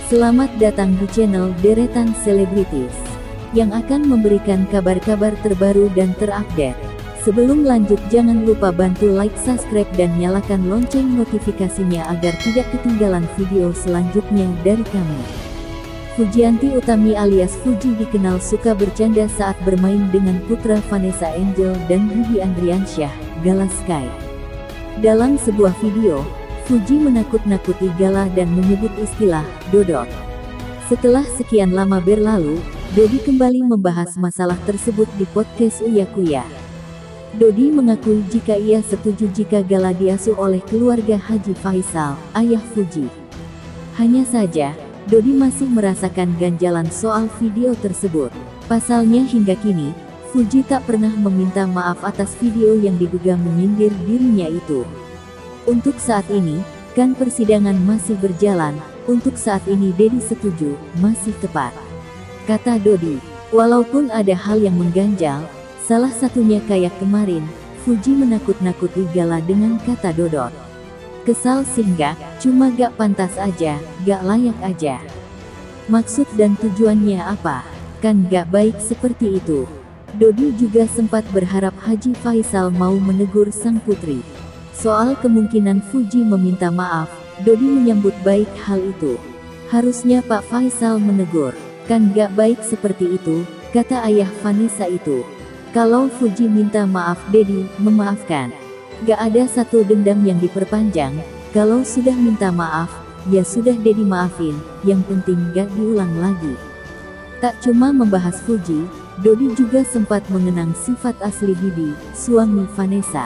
Selamat datang di channel Deretan Selebritis yang akan memberikan kabar-kabar terbaru dan terupdate. Sebelum lanjut, jangan lupa bantu like, subscribe, dan nyalakan lonceng notifikasinya agar tidak ketinggalan video selanjutnya dari kami. Fujianti Utami alias Fuji dikenal suka bercanda saat bermain dengan putra Vanessa Angel dan Bibi Andriansyah, Gala Sky. Dalam sebuah video, Fuji menakut-nakuti Gala dan menyebut istilah "dodot". Setelah sekian lama berlalu, Dodi kembali membahas masalah tersebut di podcast Uya Kuya. Dodi mengakui jika ia setuju jika Gala diasuh oleh keluarga Haji Faisal, ayah Fuji. Hanya saja, Dodi masih merasakan ganjalan soal video tersebut. Pasalnya hingga kini, Fuji tak pernah meminta maaf atas video yang diduga menyindir dirinya itu. Untuk saat ini, kan persidangan masih berjalan, untuk saat ini Dedi setuju, masih tepat. Kata Dodi, walaupun ada hal yang mengganjal, salah satunya kayak kemarin, Fuji menakut-nakuti Gala dengan kata dodot. Kesal singgah, cuma gak pantas aja, gak layak aja. Maksud dan tujuannya apa? Kan gak baik seperti itu. Dodi juga sempat berharap Haji Faisal mau menegur sang putri. Soal kemungkinan Fuji meminta maaf, Dodi menyambut baik hal itu. Harusnya Pak Faisal menegur, kan gak baik seperti itu, kata ayah Vanessa itu. Kalau Fuji minta maaf, Dedi memaafkan. Gak ada satu dendam yang diperpanjang, kalau sudah minta maaf, ya sudah Dedi maafin, yang penting gak diulang lagi. Tak cuma membahas Fuji, Dodi juga sempat mengenang sifat asli Bibi, suami Vanessa.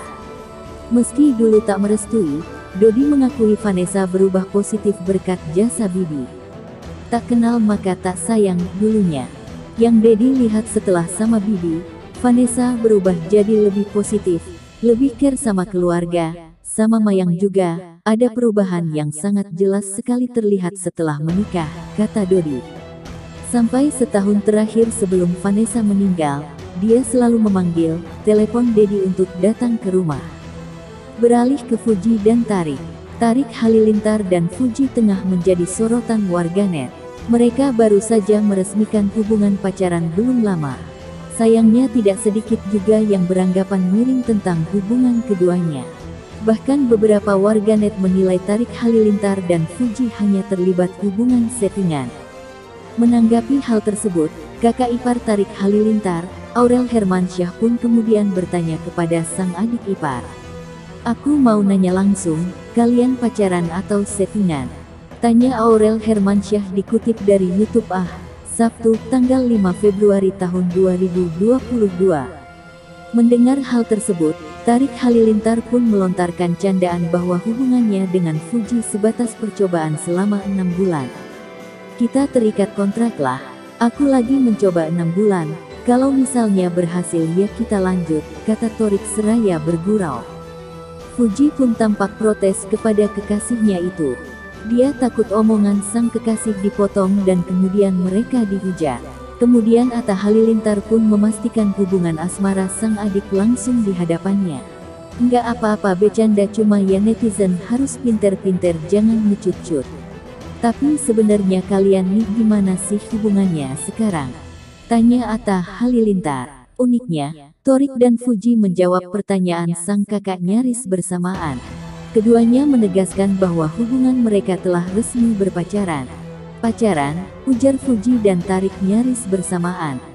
Meski dulu tak merestui, Dodi mengakui Vanessa berubah positif berkat jasa Bibi. Tak kenal maka tak sayang dulunya. Yang Dedi lihat setelah sama Bibi, Vanessa berubah jadi lebih positif, lebih care sama keluarga, sama Mayang juga. Ada perubahan yang sangat jelas sekali terlihat setelah menikah, kata Dodi. Sampai setahun terakhir sebelum Vanessa meninggal, dia selalu memanggil telepon Dedi untuk datang ke rumah. Beralih ke Fuji dan Tarik. Tarik Halilintar dan Fuji tengah menjadi sorotan warganet. Mereka baru saja meresmikan hubungan pacaran belum lama. Sayangnya tidak sedikit juga yang beranggapan miring tentang hubungan keduanya. Bahkan beberapa warganet menilai Tarik Halilintar dan Fuji hanya terlibat hubungan settingan. Menanggapi hal tersebut, kakak ipar Tarik Halilintar, Aurel Hermansyah pun kemudian bertanya kepada sang adik ipar. Aku mau nanya langsung, kalian pacaran atau settingan? Tanya Aurel Hermansyah dikutip dari YouTube Sabtu, tanggal 5 Februari tahun 2022. Mendengar hal tersebut, Tarik Halilintar pun melontarkan candaan bahwa hubungannya dengan Fuji sebatas percobaan selama 6 bulan. Kita terikat kontrak lah, aku lagi mencoba 6 bulan, kalau misalnya berhasil ya kita lanjut, kata Torik seraya bergurau. Fuji pun tampak protes kepada kekasihnya itu. Dia takut omongan sang kekasih dipotong dan kemudian mereka dihujat. Kemudian Atta Halilintar pun memastikan hubungan asmara sang adik langsung di hadapannya. Nggak apa-apa bercanda, cuma ya netizen harus pinter-pinter, jangan ngecut-cut. Tapi sebenarnya kalian nih gimana sih hubungannya sekarang? Tanya Atta Halilintar. Uniknya, Torik dan Fuji menjawab pertanyaan sang kakak nyaris bersamaan. Keduanya menegaskan bahwa hubungan mereka telah resmi berpacaran. Pacaran, ujar Fuji dan Tarik nyaris bersamaan.